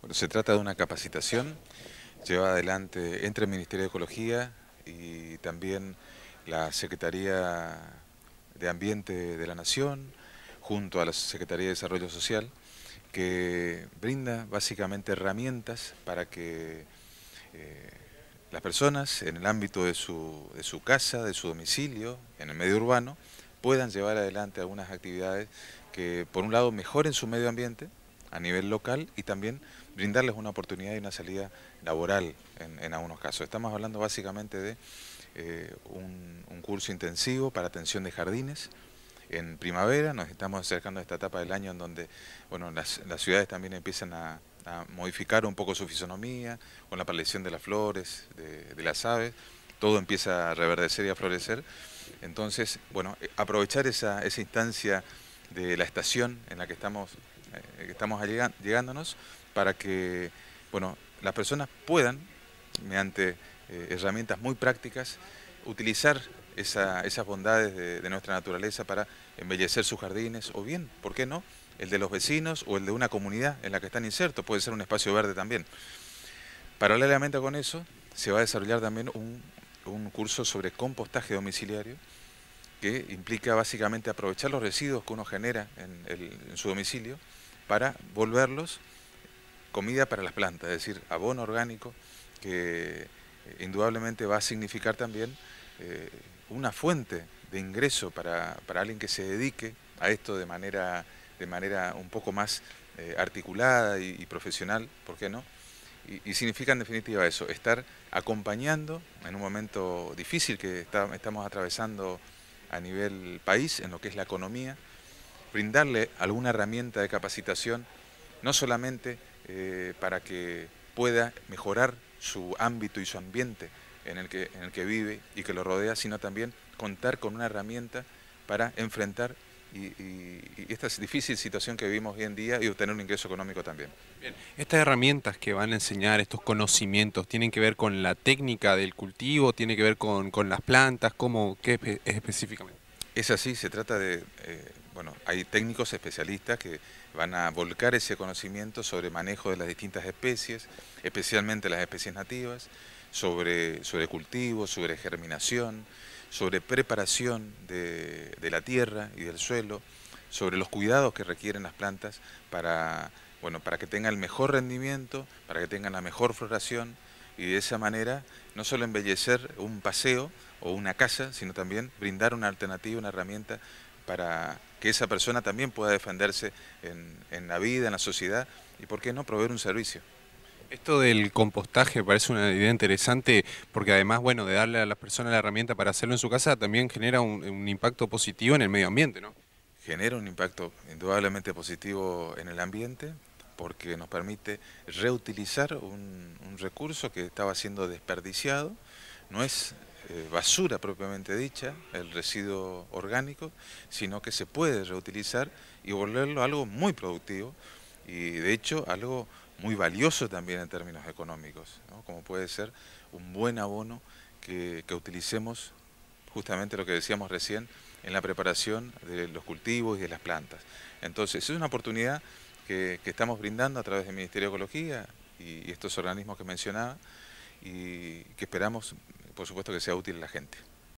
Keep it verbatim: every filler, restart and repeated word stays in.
Bueno, se trata de una capacitación llevada adelante entre el Ministerio de Ecología y también la Secretaría de Ambiente de la Nación, junto a la Secretaría de Desarrollo Social, que brinda básicamente herramientas para que eh, las personas en el ámbito de su, de su casa, de su domicilio, en el medio urbano, puedan llevar adelante algunas actividades que por un lado mejoren su medio ambiente a nivel local y también brindarles una oportunidad y una salida laboral en, en algunos casos. Estamos hablando básicamente de eh, un, un curso intensivo para atención de jardines. En primavera nos estamos acercando a esta etapa del año en donde bueno, las, las ciudades también empiezan a, a modificar un poco su fisonomía, con la aparición de las flores, de, de las aves, todo empieza a reverdecer y a florecer. Entonces, bueno, eh, aprovechar esa, esa instancia de la estación en la que estamos, eh, que estamos allegan- llegándonos para que bueno, las personas puedan, mediante eh, herramientas muy prácticas, utilizar esa, esas bondades de, de nuestra naturaleza para embellecer sus jardines o bien, ¿por qué no?, el de los vecinos o el de una comunidad en la que están insertos, puede ser un espacio verde también. Paralelamente con eso, se va a desarrollar también un, un curso sobre compostaje domiciliario que implica básicamente aprovechar los residuos que uno genera en, el, en su domicilio para volverlos comida para las plantas, es decir, abono orgánico que eh, indudablemente va a significar también eh, una fuente de ingreso para, para alguien que se dedique a esto de manera, de manera un poco más eh, articulada y, y profesional, ¿por qué no? Y, y significa en definitiva eso, estar acompañando en un momento difícil que está, estamos atravesando a nivel país en lo que es la economía, brindarle alguna herramienta de capacitación, no solamente eh, para que pueda mejorar su ámbito y su ambiente en el, que, en el que vive y que lo rodea, sino también contar con una herramienta para enfrentar y, y, y esta difícil situación que vivimos hoy en día y obtener un ingreso económico también. Bien, estas herramientas que van a enseñar, estos conocimientos, ¿tienen que ver con la técnica del cultivo? ¿Tiene que ver con, con las plantas? ¿Cómo, qué espe- es específicamente? Es así, se trata de, eh, bueno, hay técnicos especialistas que van a volcar ese conocimiento sobre manejo de las distintas especies, especialmente las especies nativas, sobre, sobre cultivo, sobre germinación, sobre preparación de, de la tierra y del suelo, sobre los cuidados que requieren las plantas para, bueno, para que tengan el mejor rendimiento, para que tengan la mejor floración y de esa manera no solo embellecer un paseo o una casa, sino también brindar una alternativa, una herramienta para que esa persona también pueda defenderse en, en la vida, en la sociedad y, ¿por qué no?, proveer un servicio. Esto del compostaje me parece una idea interesante porque además, bueno, de darle a las personas la herramienta para hacerlo en su casa, también genera un, un impacto positivo en el medio ambiente, ¿no? Genera un impacto indudablemente positivo en el ambiente porque nos permite reutilizar un, un recurso que estaba siendo desperdiciado. No es eh, basura propiamente dicha, el residuo orgánico, sino que se puede reutilizar y volverlo algo muy productivo y de hecho algo muy valioso también en términos económicos, ¿no?, como puede ser un buen abono que, que utilicemos justamente lo que decíamos recién, en la preparación de los cultivos y de las plantas. Entonces, es una oportunidad que, que estamos brindando a través del Ministerio de Ecología y, y estos organismos que mencionaba y que esperamos, por supuesto, que sea útil a la gente.